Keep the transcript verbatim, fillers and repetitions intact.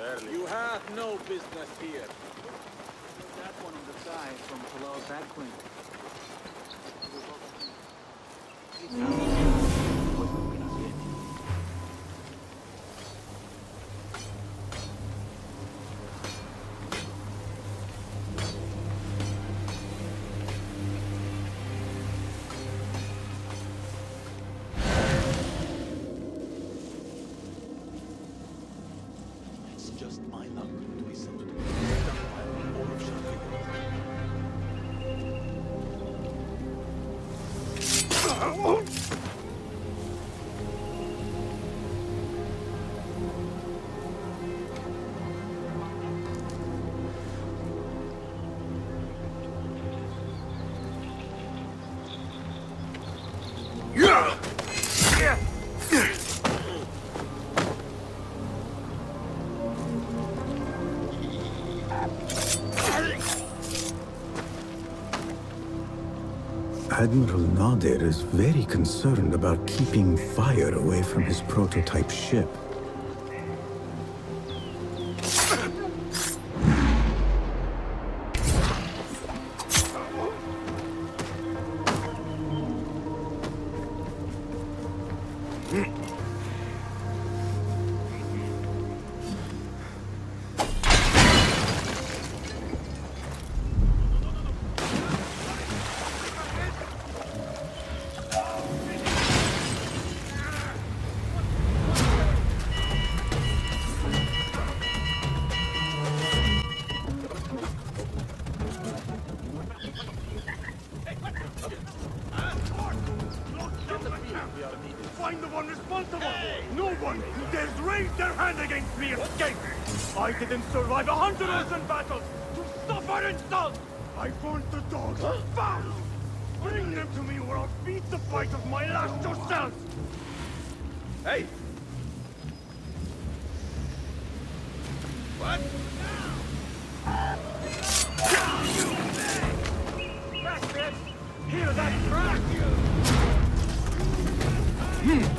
early. You have no business here. That one on the side from below that queen. Just my luck to be sent to the or of Admiral Nadir is very concerned about keeping fire away from his prototype ship. Find the one responsible! Hey. No one dares raise their hand against me escape! I didn't survive a hundred ocean battles to suffer insult! I want the dogs huh? found! Bring them to me or I'll beat the fight of my last yourselves! Hey! What? That's it! Hear that crack! Hmm.